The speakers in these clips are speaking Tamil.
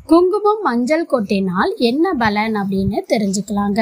குங்குமம் மஞ்சள் கொட்டினால் என்ன பலன் அப்படின்னு தெரிஞ்சுக்கலாங்க.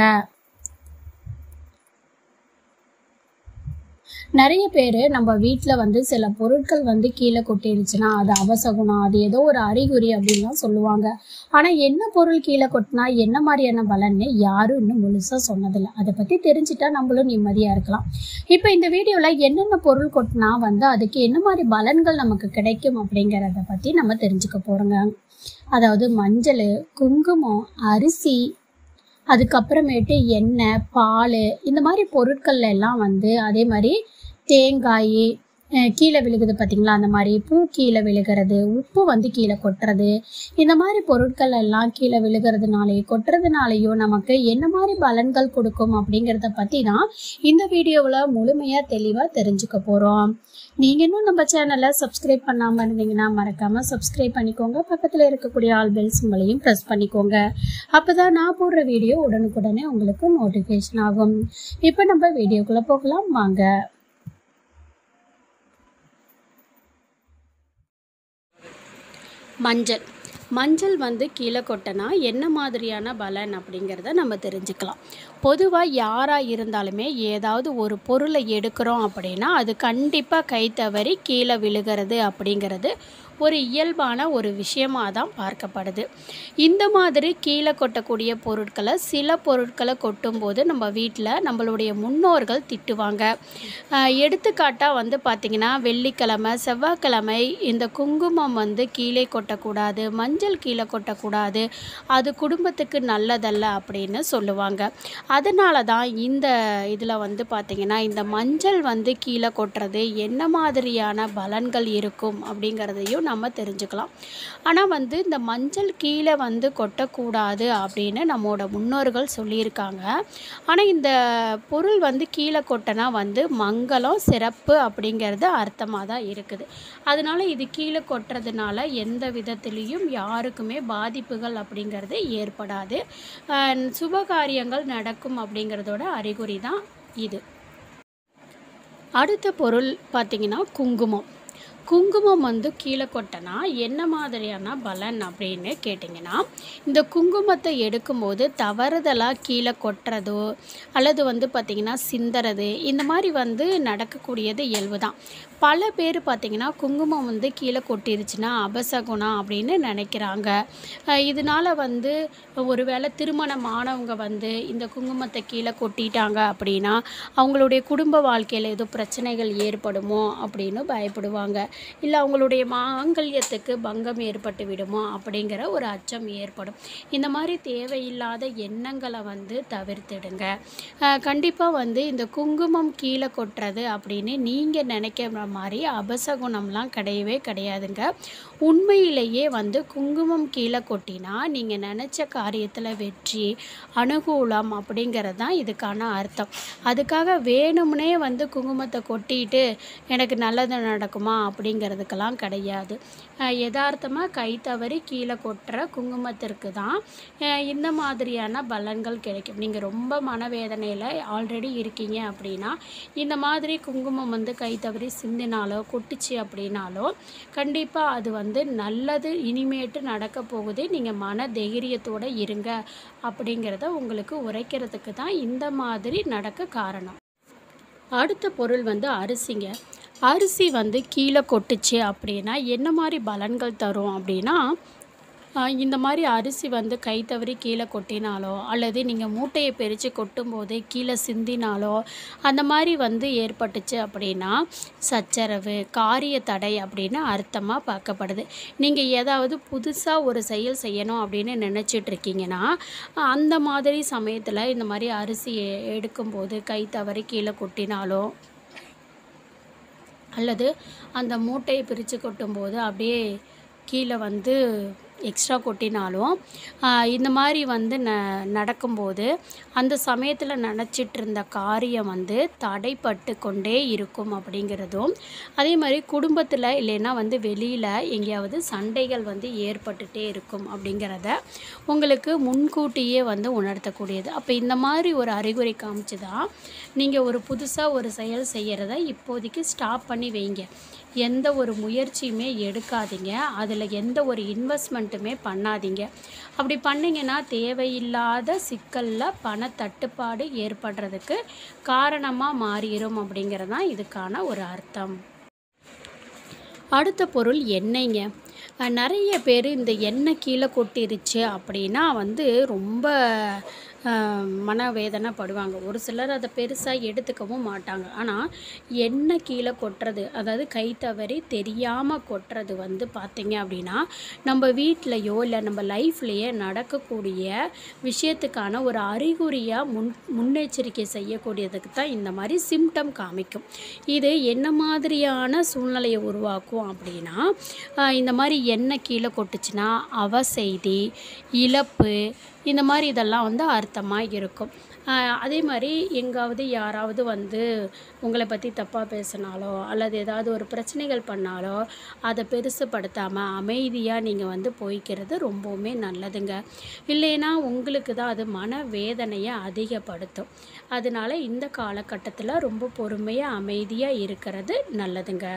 நிறைய பேர் நம்ம வீட்டில் சில பொருட்கள் கீழே கொட்டிருச்சுன்னா அது அபசகுணம், அது ஏதோ ஒரு அறிகுறி அப்படின்லாம் சொல்லுவாங்க. ஆனால் என்ன பொருள் கீழே கொட்டினா என்ன மாதிரியான பலன்னு யாரும் இன்னும் முழுசாக சொன்னதில்லை. அதை பற்றி தெரிஞ்சுட்டா நம்மளும் நிம்மதியாக இருக்கலாம். இப்போ இந்த வீடியோவில் என்னென்ன பொருள் கொட்டினா அதுக்கு என்ன மாதிரி பலன்கள் நமக்கு கிடைக்கும் அப்படிங்கிறத பற்றி நம்ம தெரிஞ்சுக்க போகிறோங்க. அதாவது மஞ்சள், குங்குமம், அரிசி, அதுக்கப்புறமேட்டு எண்ணெய், பால், இந்த மாதிரி பொருட்கள்ல எல்லாம் அதே மாதிரி தேங்காய் கீழே விழுகுது பார்த்தீங்களா, அந்த மாதிரி பூ கீழே விழுகிறது, உப்பு கீழே கொட்டுறது, இந்த மாதிரி பொருட்கள் எல்லாம் கீழே கொட்டுறதுனாலையும் நமக்கு என்ன மாதிரி பலன்கள் கொடுக்கும் அப்படிங்கிறத பற்றி தான் இந்த வீடியோவில் முழுமையாக தெளிவாக தெரிஞ்சுக்க போகிறோம். நீங்கள் இன்னும் நம்ம சேனலை சப்ஸ்கிரைப் பண்ணாமல் இருந்தீங்கன்னா மறக்காமல் சப்ஸ்கிரைப் பண்ணிக்கோங்க. பக்கத்தில் இருக்கக்கூடிய ஆல் பெல் சிம்பலையும் ப்ரெஸ் பண்ணிக்கோங்க. அப்போ தான் நான் போடுற வீடியோ உடனுக்குடனே உங்களுக்கு நோட்டிஃபிகேஷன் ஆகும். இப்போ நம்ம வீடியோக்குள்ளே போகலாம் வாங்க. மஞ்சள் கீழே கொட்டினா என்ன மாதிரியான பலன் அப்படிங்கிறத நம்ம தெரிஞ்சுக்கலாம். பொதுவாக யாராக இருந்தாலுமே ஏதாவது ஒரு பொருளை எடுக்கிறோம் அப்படின்னா அது கண்டிப்பாக கை தவறி கீழே விழுகிறது அப்படிங்கிறது ஒரு இயல்பான ஒரு விஷயமாக தான் பார்க்கப்படுது. இந்த மாதிரி கீழே கொட்டக்கூடிய பொருட்களை சில பொருட்களை கொட்டும்போது நம்ம வீட்டில் நம்மளுடைய முன்னோர்கள் திட்டுவாங்க. எடுத்துக்காட்டாக பார்த்திங்கன்னா வெள்ளிக்கிழமை, செவ்வாய்க்கிழமை இந்த குங்குமம் கீழே கொட்டக்கூடாது, மஞ்சள் கீழே கொட்டக்கூடாது, அது குடும்பத்துக்கு நல்லதல்ல அப்படின்னு சொல்லுவாங்க. அதனால தான் இந்த இதில் பார்த்திங்கன்னா இந்த மஞ்சள் கீழே கொட்டுறது என்ன மாதிரியான பலன்கள் இருக்கும் அப்படிங்கிறதையும் நம்ம தெரிஞ்சுக்கலாம். ஆனால் இந்த மஞ்சள் கீழே கொட்டக்கூடாது அப்படின்னு நம்மளோட முன்னோர்கள் சொல்லியிருக்காங்க. ஆனால் இந்த பொருள் கீழே கொட்டினா மங்களம், சிறப்பு அப்படிங்கிறது அர்த்தமாக தான் இருக்குது. அதனால இது கீழே கொட்டுறதுனால எந்த விதத்திலையும் யாருக்குமே பாதிப்புகள் அப்படிங்கிறது ஏற்படாது. சுபகாரியங்கள் நடக்கும் அப்படிங்கிறதோட அறிகுறி தான் இது. அடுத்த பொருள் பார்த்திங்கன்னா குங்குமம் கீழே கொட்டினா என்ன மாதிரியான பலன் அப்படின்னு கேட்டிங்கன்னா, இந்த குங்குமத்தை எடுக்கும்போது தவறுதலாக கீழே கொட்டுறதோ அல்லது பார்த்திங்கன்னா சிந்துறது, இந்த மாதிரி நடக்கக்கூடியது இயல்பு தான். பல பேர் பார்த்திங்கன்னா குங்குமம் கீழே கொட்டிருச்சுன்னா அபசகுணம் அப்படின்னு நினைக்கிறாங்க. இதனால் ஒருவேளை திருமணமானவங்க இந்த குங்குமத்தை கீழே கொட்டிட்டாங்க அப்படின்னா அவங்களுடைய குடும்ப வாழ்க்கையில் ஏதோ பிரச்சனைகள் ஏற்படுமோ அப்படின்னு பயப்படுவாங்க. இல்லை அவங்களுடைய மாங்கல்யத்துக்கு பங்கம் ஏற்பட்டு விடுமோ அப்படிங்கிற ஒரு அச்சம் ஏற்படும். இந்த மாதிரி தேவையில்லாத எண்ணங்களை தவிர்த்துடுங்க. கண்டிப்பாக இந்த குங்குமம் கீழே கொட்டுறது அப்படின்னு நீங்கள் நினைக்கிற மாதிரி அபசகுணம்லாம் கிடையவே கிடையாதுங்க. உண்மையிலேயே குங்குமம் கீழே கொட்டினா நீங்கள் நினச்ச காரியத்தில் வெற்றி, அனுகூலம் அப்படிங்கிறது தான் இதுக்கான அர்த்தம். அதுக்காக வேணும்னே குங்குமத்தை கொட்டிட்டு எனக்கு நல்லது நடக்குமா அப்படிங்கிறதுக்கெல்லாம் கிடையாது. யதார்த்தமாக கை தவறி கீழே கொட்டுற குங்குமத்திற்கு தான் இந்த மாதிரியான பலன்கள் கிடைக்கும். நீங்கள் ரொம்ப மனவேதனையில் ஆல்ரெடி இருக்கீங்க அப்படின்னா இந்த மாதிரி குங்குமம் கை தவறி சிந்தினாலோ கொட்டுச்சு அப்படின்னாலோ கண்டிப்பாக அது நல்லது இனிமேட்டு நடக்க போகுது, நீங்கள் மன தைரியத்தோடு இருங்க அப்படிங்கிறத உங்களுக்கு உரைக்கிறதுக்கு தான் இந்த மாதிரி நடக்க காரணம். அடுத்த பொருள் அரிசிங்க. அரிசி கீழே கொட்டுச்சு அப்படின்னா என்ன மாதிரி பலன்கள் தரும் அப்படின்னா, இந்த மாதிரி அரிசி கை தவறி கீழே கொட்டினாலோ அல்லது நீங்கள் மூட்டையை பிரித்து கொட்டும்போது கீழே சிந்தினாலோ அந்த மாதிரி ஏற்பட்டுச்சு அப்படின்னா சச்சரவு, காரிய தடை அப்படின்னு அர்த்தமாக பார்க்கப்படுது. நீங்கள் ஏதாவது புதுசாக ஒரு செயல் செய்யணும் அப்படின்னு நினச்சிட்ருக்கீங்கன்னா அந்த மாதிரி சமயத்தில் இந்த மாதிரி அரிசி எடுக்கும்போது கை தவறி கீழே கொட்டினாலோ அல்லது அந்த மூட்டையை பிரித்து கொட்டும்போது அப்படியே கீழே எக்ஸ்ட்ரா கொட்டினாலும் இந்த மாதிரி நடக்கும்போது அந்த சமயத்தில் நினச்சிட்டு இருந்த காரியம் தடைப்பட்டு கொண்டே இருக்கும் அப்படிங்கிறதும், அதே மாதிரி குடும்பத்தில் இல்லைன்னா வெளியில் எங்கேயாவது சண்டைகள் ஏற்பட்டுகிட்டே இருக்கும் அப்படிங்கிறத உங்களுக்கு முன்கூட்டியே உணர்த்தக்கூடியது. அப்போ இந்த மாதிரி ஒரு அறிகுறி காமிச்சு தான் நீங்கள் ஒரு புதுசாக ஒரு செயல் செய்கிறத இப்போதைக்கு ஸ்டாப் பண்ணி வைங்க. எந்த ஒரு முயற்சியுமே எடுக்காதீங்க. அதில் எந்த ஒரு இன்வெஸ்ட்மெண்ட் இன்வெஸ்ட்மெண்ட்டுமே பண்ணாதீங்க. அப்படி பண்ணிங்கன்னா தேவையில்லாத சிக்கலில் பணத்தட்டுப்பாடு ஏற்படுறதுக்கு காரணமாக மாறிடும் அப்படிங்கிறது தான் இதுக்கான ஒரு அர்த்தம். அடுத்த பொருள் எண்ணெய்ங்க. நிறைய பேர் இந்த எண்ணெய் கீழே கொட்டிருச்சு அப்படின்னா ரொம்ப மனவேதனை படுவாங்க. ஒரு சிலர் அதை பெருசாக எடுத்துக்கவும் மாட்டாங்க. ஆனால் எண்ணெய் கீழே கொட்டுறது, அதாவது கை தவறி தெரியாமல் கொட்டுறது பார்த்திங்க அப்படின்னா நம்ம வீட்டிலையோ இல்லை நம்ம லைஃப்லேயே நடக்கக்கூடிய விஷயத்துக்கான ஒரு அறிகுறியாக முன்னெச்சரிக்கை செய்யக்கூடியதுக்கு தான் இந்த மாதிரி சிம்டம் காமிக்கும். இது என்ன மாதிரியான சூழ்நிலையை உருவாக்கும் அப்படின்னா, இந்த மாதிரி எண்ணெய் கீழே கொட்டுச்சுன்னா அவசெய்தி, இழப்பு, இந்த மாதிரி இதெல்லாம் அர்த்தமாக இருக்கும். அதே மாதிரி எங்காவது யாராவது உங்களை பற்றி தப்பாக பேசினாலோ அல்லது ஏதாவது ஒரு பிரச்சனைகள் பண்ணாலோ அதை பெருசுப்படுத்தாமல் அமைதியாக நீங்கள் போய்க்கிறது ரொம்பவுமே நல்லதுங்க. இல்லைன்னா உங்களுக்கு தான் அது மனவேதனையை அதிகப்படுத்தும். அதனால் இந்த காலகட்டத்தில் ரொம்ப பொறுமையாக அமைதியாக இருக்கிறது நல்லதுங்க.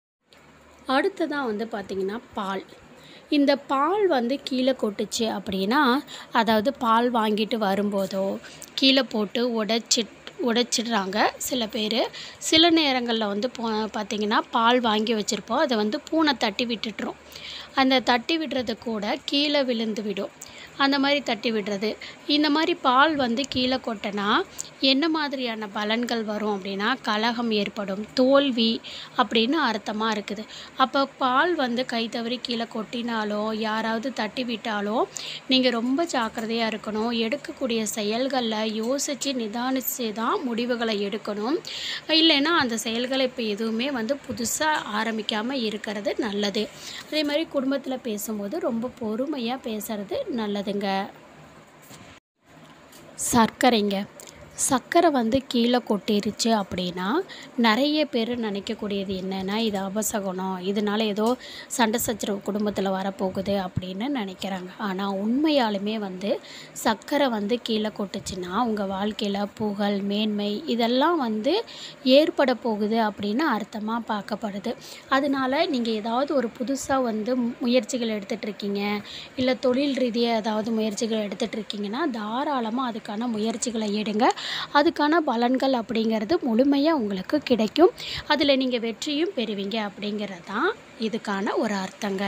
அடுத்ததான் பார்த்திங்கன்னா பால். இந்த பால் கீழே கொட்டுச்சு அப்படின்னா, அதாவது பால் வாங்கிட்டு வரும்போதோ கீழே போட்டு உடைச்சிடுறாங்க சில பேர். சில நேரங்களில் பார்த்திங்கன்னா பால் வாங்கி வச்சுருப்போம், அதை பூனை தட்டி விட்டுட்டுரும். அந்த தட்டி விடுறது கூட கீழே விழுந்து விடும். அந்த மாதிரி தட்டி விடுறது, இந்த மாதிரி பால் கீழே கொட்டினா என்ன மாதிரியான பலன்கள் வரும் அப்படின்னா, கலகம் ஏற்படும், தோல்வி அப்படின்னு அர்த்தமாக இருக்குது. அப்போ பால் கை தவறி கீழே கொட்டினாலோ யாராவது தட்டி விட்டாலோ நீங்கள் ரொம்ப ஜாக்கிரதையாக இருக்கணும். எடுக்கக்கூடிய செயல்களில் யோசித்து நிதானித்து தான் முடிவுகளை எடுக்கணும். இல்லைன்னா அந்த செயல்களை இப்போ எதுவுமே புதுசாக ஆரம்பிக்காமல் இருக்கிறது நல்லது. அதே மாதிரி குடும்பத்தில் பேசும்போது ரொம்ப பொறுமையாக பேசுகிறது நல்லதுங்க. சர்க்கரைங்க. சர்க்கரை கீழே கொட்டிருச்சு அப்படின்னா நிறைய பேர் நினைக்கக்கூடியது என்னென்னா, இது அபசகுனம், இதனால் ஏதோ சண்டை சச்சரவு குடும்பத்தில் வரப்போகுது அப்படின்னு நினைக்கிறாங்க. ஆனால் உண்மையாலுமே சர்க்கரை கீழே கொட்டுச்சுன்னா உங்கள் வாழ்க்கையில் புகழ், மேன்மை இதெல்லாம் ஏற்பட போகுது அப்படின்னு அர்த்தமாக பார்க்கப்படுது. அதனால் நீங்கள் ஏதாவது ஒரு புதுசாக முயற்சிகள் எடுத்துகிட்ருக்கீங்க, இல்லை தொழில் ரீதியாக ஏதாவது முயற்சிகள் எடுத்துகிட்ருக்கீங்கன்னா தாராளமாக அதுக்கான முயற்சிகளை எடுங்க. அதுக்கான பலன்கள் அப்படிங்கிறது முழுமையாக உங்களுக்கு கிடைக்கும். அதில் நீங்கள் வெற்றியும் பெறுவீங்க அப்படிங்கிறது தான் இதுக்கான ஒரு அர்த்தங்க.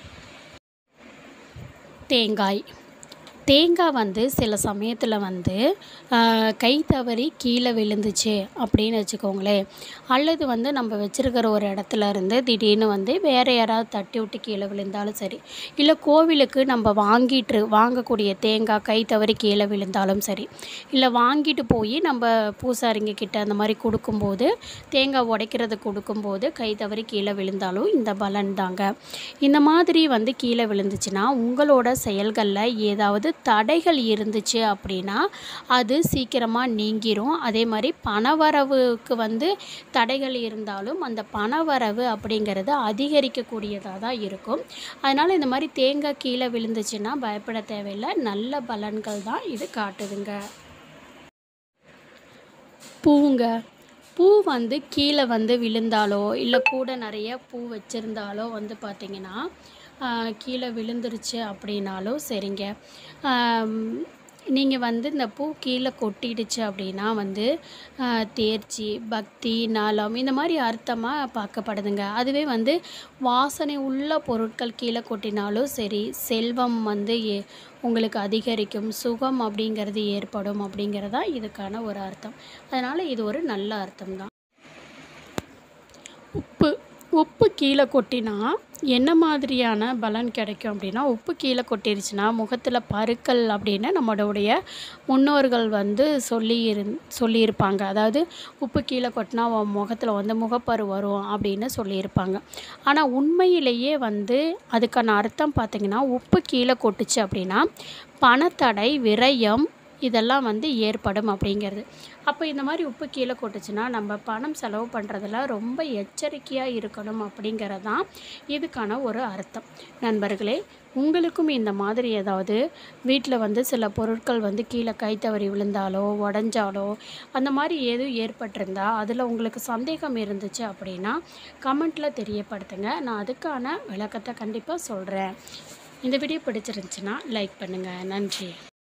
தேங்காய். சில சமயத்தில் கை தவறி கீழே விழுந்துச்சு அப்படின்னு வச்சுக்கோங்களேன். அல்லது நம்ம வச்சுருக்கிற ஒரு இடத்துல இருந்து திடீர்னு வேறு யாராவது தட்டி விட்டு கீழே விழுந்தாலும் சரி, இல்லை கோவிலுக்கு நம்ம வாங்கக்கூடிய தேங்காய் கை தவறி கீழே விழுந்தாலும் சரி, இல்லை வாங்கிட்டு போய் நம்ம பூசாரிங்க கிட்ட அந்த மாதிரி கொடுக்கும்போது, தேங்காய் உடைக்கிறது கொடுக்கும்போது கை தவறி கீழே விழுந்தாலும் இந்த பலன் தாங்க. இந்த மாதிரி கீழே விழுந்துச்சுன்னா உங்களோட செயல்களில் ஏதாவது தடைகள் இருந்துச்சு அப்படின்னா அது சீக்கிரமாக நீங்கிரும். அதே மாதிரி பணவரவுக்கு தடைகள் இருந்தாலும் அந்த பணவரவு அப்படிங்கிறது அதிகரிக்கக்கூடியதாக தான் இருக்கும். அதனால் இந்த மாதிரி தேங்காய் கீழே விழுந்துச்சுன்னா பயப்பட தேவையில்லை, நல்ல பலன்கள் தான் இது காட்டுதுங்க. பூங்க. பூ கீழே விழுந்தாலோ இல்லை கூட நிறைய பூ வச்சுருந்தாலோ பார்த்திங்கன்னா கீழே விழுந்துருச்சு அப்படின்னாலும் சரிங்க. நீங்கள் இந்த பூ கீழே கொட்டிடுச்சு அப்படின்னா தேர்ச்சி, பக்தி, நலம் இந்த மாதிரி அர்த்தமாக பார்க்கப்படுதுங்க. அதுவே வாசனை உள்ள பொருட்கள் கீழே கொட்டினாலும் சரி, செல்வம் உங்களுக்கு அதிகரிக்கும், சுகம் அப்படிங்கிறது ஏற்படும் அப்படிங்கிறதா இதுக்கான ஒரு அர்த்தம். அதனால் இது ஒரு நல்ல அர்த்தம் தான். உப்பு கீழே கொட்டினா என்ன மாதிரியான பலன் கிடைக்கும் அப்படின்னா, உப்பு கீழே கொட்டிருச்சுன்னா முகத்தில் பருக்கள் அப்படின்னு நம்மளுடைய முன்னோர்கள் சொல்லியிருப்பாங்க. அதாவது உப்பு கீழே கொட்டினா முகத்தில் முகப்பரு வரும் அப்படின்னு சொல்லியிருப்பாங்க. ஆனால் உண்மையிலேயே அதுக்கான அர்த்தம் பார்த்திங்கன்னா, உப்பு கீழே கொட்டுச்சு அப்படின்னா பணத்தடை, விரயம் இதெல்லாம் ஏற்படும் அப்படிங்கிறது. அப்போ இந்த மாதிரி உப்பு கீழே கொட்டுச்சுன்னா நம்ம பணம் செலவு பண்ணுறதுல ரொம்ப எச்சரிக்கையாக இருக்கணும் அப்படிங்கிறது தான் இதுக்கான ஒரு அர்த்தம். நண்பர்களே, உங்களுக்கும் இந்த மாதிரி ஏதாவது வீட்டில் சில பொருட்கள் கீழே கை தவறி விழுந்தாலோ உடஞ்சாலோ அந்த மாதிரி எதுவும் ஏற்பட்டிருந்தால் அதில் உங்களுக்கு சந்தேகம் இருந்துச்சு அப்படின்னா கமெண்ட்டில் தெரியப்படுத்துங்க. நான் அதுக்கான விளக்கத்தை கண்டிப்பாக சொல்கிறேன். இந்த வீடியோ பிடிச்சிருந்துச்சுன்னா லைக் பண்ணுங்கள். நன்றி.